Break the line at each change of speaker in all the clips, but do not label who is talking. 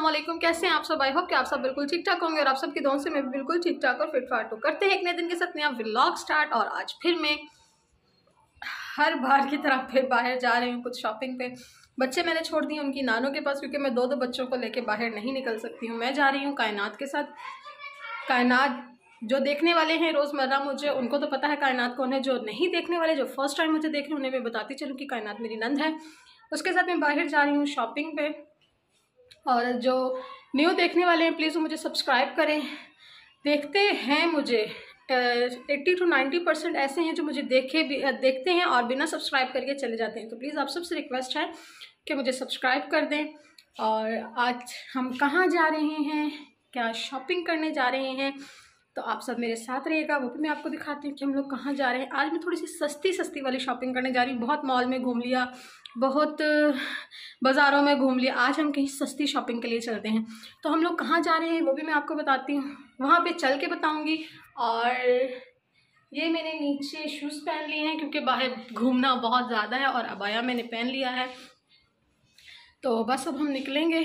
अस्सलामुअलैकुम। कैसे हैं आप सब? आई होप कि आप सब बिल्कुल ठीक ठाक होंगे और आप सबकी दुआओं से मैं भी बिल्कुल ठीक ठाक और फिट फाट हूँ। करते हैं एक नए दिन के साथ नया व्लॉग स्टार्ट। और आज फिर मैं हर बार की तरह फिर बाहर जा रही हूँ कुछ शॉपिंग पे। बच्चे मैंने छोड़ दिए उनकी नानों के पास, क्योंकि मैं दो बच्चों को लेके बाहर नहीं निकल सकती हूँ। मैं जा रही हूँ कायनात के साथ। कायनात जो देखने वाले हैं रोज़मर्रा, मुझे उनको तो पता है कायनात कौन है। जो नहीं देखने वाले, जो फर्स्ट टाइम मुझे देख रहे हैं, उन्हें मैं बताती चलूँ कि कायनात मेरी नंद है। उसके साथ मैं बाहर जा रही हूँ शॉपिंग पे। और जो न्यू देखने वाले हैं प्लीज़ वो मुझे सब्सक्राइब करें। देखते हैं मुझे 80 to 90% ऐसे हैं जो मुझे देखते हैं और बिना सब्सक्राइब करके चले जाते हैं। तो प्लीज़ आप सबसे रिक्वेस्ट है कि मुझे सब्सक्राइब कर दें। और आज हम कहाँ जा रहे हैं, क्या शॉपिंग करने जा रहे हैं, तो आप सब मेरे साथ रहिएगा। वो भी मैं आपको दिखाती हूँ कि हम लोग कहाँ जा रहे हैं। आज मैं थोड़ी सी सस्ती वाली शॉपिंग करने जा रही हूँ। बहुत मॉल में घूम लिया, बहुत बाज़ारों में घूम लिया, आज हम कहीं सस्ती शॉपिंग के लिए चलते हैं। तो हम लोग कहाँ जा रहे हैं वो भी मैं आपको बताती हूँ, वहाँ पे चल के बताऊँगी। और ये मैंने नीचे शूज़ पहन लिए हैं क्योंकि बाहर घूमना बहुत ज़्यादा है, और अबाया मैंने पहन लिया है। तो बस अब हम निकलेंगे।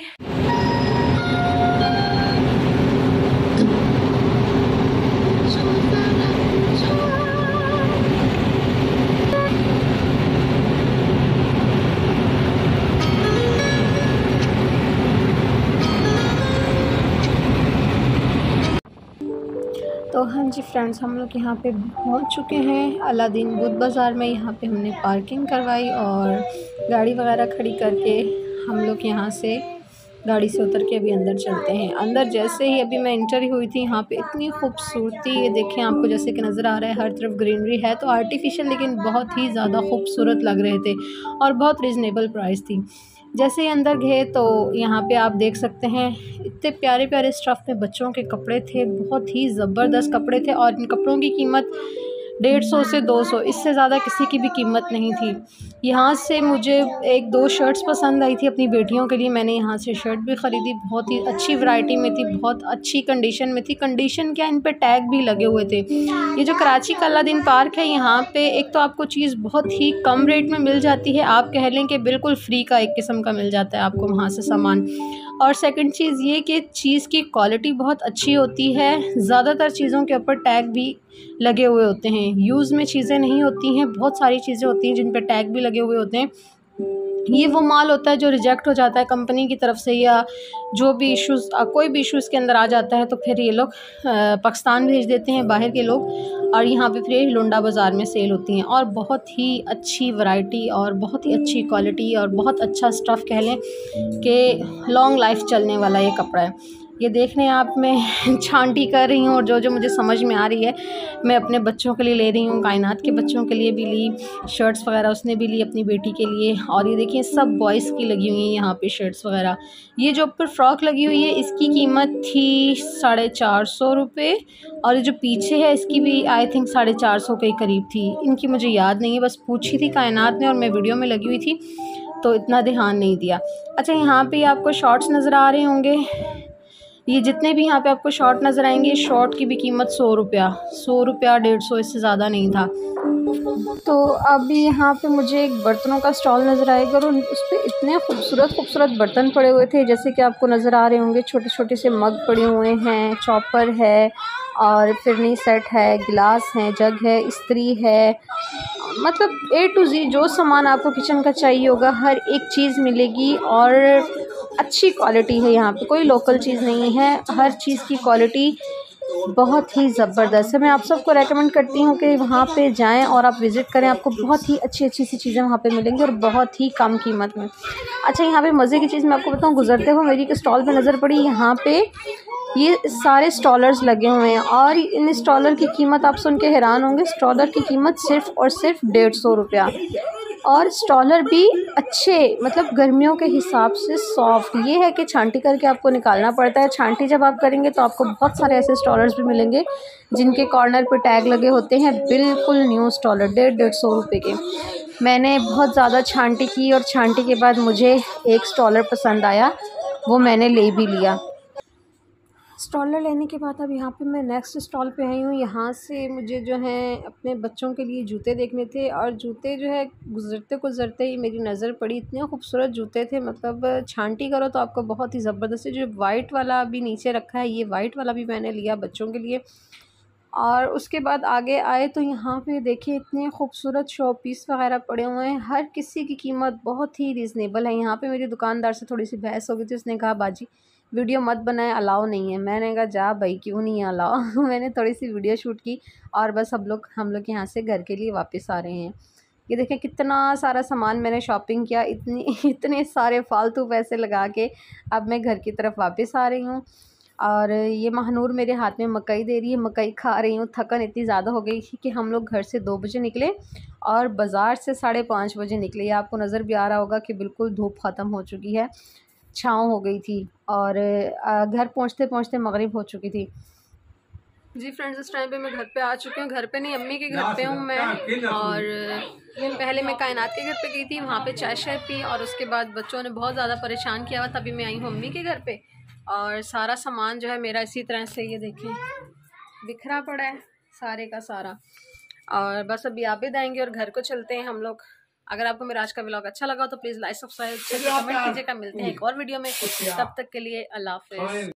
तो हाँ जी फ्रेंड्स, हम लोग यहाँ पे पहुँच चुके हैं अलादीन बुद्ध बाज़ार में। यहाँ पे हमने पार्किंग करवाई और गाड़ी वगैरह खड़ी करके हम लोग यहाँ से गाड़ी से उतर के अभी अंदर चलते हैं। अंदर जैसे ही अभी मैं एंटर हुई थी, यहाँ पे इतनी खूबसूरती, ये देखें आपको जैसे कि नज़र आ रहा है, हर तरफ ग्रीनरी है। तो आर्टिफिशियल लेकिन बहुत ही ज़्यादा खूबसूरत लग रहे थे और बहुत रिजनेबल प्राइस थी। जैसे ही अंदर गए तो यहाँ पे आप देख सकते हैं इतने प्यारे प्यारे स्टफ़ में बच्चों के कपड़े थे, बहुत ही ज़बरदस्त कपड़े थे। और इन कपड़ों की कीमत 150 से 200, इससे ज़्यादा किसी की भी कीमत नहीं थी। यहाँ से मुझे 1-2 शर्ट्स पसंद आई थी अपनी बेटियों के लिए, मैंने यहाँ से शर्ट भी ख़रीदी। बहुत ही अच्छी वैरायटी में थी, बहुत अच्छी कंडीशन में थी। कंडीशन क्या, इन पे टैग भी लगे हुए थे। ये जो कराची का अलादीन पार्क है, यहाँ पे एक तो आपको चीज़ बहुत ही कम रेट में मिल जाती है, आप कह लें कि बिल्कुल फ्री का एक किस्म का मिल जाता है आपको वहाँ से सामान। और सेकंड चीज़ ये कि चीज़ की क्वालिटी बहुत अच्छी होती है। ज़्यादातर चीज़ों के ऊपर टैग भी लगे हुए होते हैं, यूज़ में चीज़ें नहीं होती हैं। बहुत सारी चीज़ें होती हैं जिन पर टैग भी लगे हुए होते हैं। ये वो माल होता है जो रिजेक्ट हो जाता है कंपनी की तरफ से, या जो भी इश्यूज़ कोई भी इश्यूज़ के अंदर आ जाता है, तो फिर ये लोग पाकिस्तान भेज देते हैं बाहर के लोग, और यहाँ पे फिर लुंडा बाज़ार में सेल होती हैं। और बहुत ही अच्छी वैरायटी और बहुत ही अच्छी क्वालिटी और बहुत अच्छा स्टफ़ कह लें कि लॉन्ग लाइफ चलने वाला ये कपड़ा है। ये देख रहे हैं आप, मैं छांटी कर रही हूँ और जो मुझे समझ में आ रही है मैं अपने बच्चों के लिए ले रही हूँ। कायनात के बच्चों के लिए भी ली शर्ट्स वगैरह, उसने भी ली अपनी बेटी के लिए। और ये देखिए सब बॉयज़ की लगी हुई हैं यहाँ पे शर्ट्स वगैरह। ये जो ऊपर फ्रॉक लगी हुई है इसकी कीमत थी 450 रुपये, और ये जो पीछे है इसकी भी आई थिंक 450 के करीब थी। इनकी मुझे याद नहीं है, बस पूछी थी कायनात ने और मैं वीडियो में लगी हुई थी तो इतना ध्यान नहीं दिया। अच्छा, यहाँ पे आपको शॉर्ट्स नज़र आ रहे होंगे, ये जितने भी यहाँ पे आपको शॉर्ट नज़र आएंगे, शॉर्ट की भी कीमत 100 रुपया, 150, इससे ज़्यादा नहीं था। तो अभी यहाँ पे मुझे एक बर्तनों का स्टॉल नज़र आएगा और उस पर इतने खूबसूरत बर्तन पड़े हुए थे, जैसे कि आपको नज़र आ रहे होंगे। छोटे छोटे से मग पड़े हुए हैं, चॉपर है और फिरनी सेट है, गिलास है, जग है, इस्त्री है, मतलब A to Z जो सामान आपको किचन का चाहिए होगा हर एक चीज़ मिलेगी। और अच्छी क्वालिटी है, यहाँ पे कोई लोकल चीज़ नहीं है, हर चीज़ की क्वालिटी बहुत ही ज़बरदस्त है। मैं आप सबको रेकमेंड करती हूँ कि वहाँ पे जाएं और आप विज़िट करें, आपको बहुत ही अच्छी सी चीज़ें वहाँ पे मिलेंगी और बहुत ही कम कीमत में। अच्छा, यहाँ पे मज़े की चीज़ मैं आपको बताऊँ, गुजरते हुए मेरी एक स्टॉल पे नज़र पड़ी। यहाँ पे ये सारे स्टॉलर्स लगे हुए हैं और इन स्टॉलर की कीमत आप सुन के हैरान होंगे। स्टॉलर की कीमत सिर्फ़ और सिर्फ 150 रुपया, और स्टॉलर भी अच्छे, मतलब गर्मियों के हिसाब से सॉफ्ट। ये है कि छांटी करके आपको निकालना पड़ता है। छांटी जब आप करेंगे तो आपको बहुत सारे ऐसे स्टॉलर्स भी मिलेंगे जिनके कॉर्नर पे टैग लगे होते हैं, बिल्कुल न्यू स्टॉलर 150 रुपये के। मैंने बहुत ज़्यादा छांटी की और छांटी के बाद मुझे एक स्टॉलर पसंद आया, वो मैंने ले भी लिया। स्ट्रॉलर लेने के बाद अब यहाँ पे मैं नेक्स्ट स्टॉल पे आई हूँ। यहाँ से मुझे जो है अपने बच्चों के लिए जूते देखने थे और जूते जो है गुज़रते ही मेरी नज़र पड़ी, इतने खूबसूरत जूते थे, मतलब छांटी करो तो आपको बहुत ही ज़बरदस्त। जो वाइट वाला भी नीचे रखा है, ये वाइट वाला भी मैंने लिया बच्चों के लिए। और उसके बाद आगे आए तो यहाँ पे देखिए इतने खूबसूरत शो पीस वगैरह पड़े हुए हैं, हर किसी की कीमत बहुत ही रीज़नेबल है। यहाँ पे मेरी दुकानदार से थोड़ी सी बहस हो गई थी, उसने कहा बाजी वीडियो मत बनाए, अलाउ नहीं है। मैंने कहा जा भाई क्यों नहीं है अलाउ मैंने थोड़ी सी वीडियो शूट की और बस हम लोग यहाँ से घर के लिए वापस आ रहे हैं। ये देखें कितना सारा सामान मैंने शॉपिंग किया, इतने सारे फालतू पैसे लगा के अब मैं घर की तरफ वापस आ रही हूँ। और ये महानूर मेरे हाथ में मकई दे रही है, मकई खा रही हूँ। थकन इतनी ज़्यादा हो गई थी कि हम लोग घर से 2 बजे निकले और बाज़ार से 5:30 बजे निकले। आपको नज़र भी आ रहा होगा कि बिल्कुल धूप ख़त्म हो चुकी है, छाँव हो गई थी और घर पहुँचते पहुँचते मगरिब हो चुकी थी। जी फ्रेंड्स, इस टाइम पे मैं घर पे आ चुकी हूँ। घर पे नहीं, अम्मी के घर पे हूँ मैं। और पहले मैं कायनात के घर पे गई थी, वहाँ पे चाय शाय पी और उसके बाद बच्चों ने बहुत ज़्यादा परेशान किया हुआ, तभी मैं आई हूँ अम्मी के घर पे। और सारा सामान जो है मेरा इसी तरह से ये देखें बिखरा पड़ा है सारे का सारा। और बस अभी आबिद आएंगे और घर को चलते हैं हम लोग। अगर आपको मेरा आज का व्लॉग अच्छा लगा तो प्लीज़ लाइक सब्सक्राइब कमेंट कीजिएगा। मिलते हैं एक और वीडियो में, तब तक के लिए अल्लाह हाफ़िज़।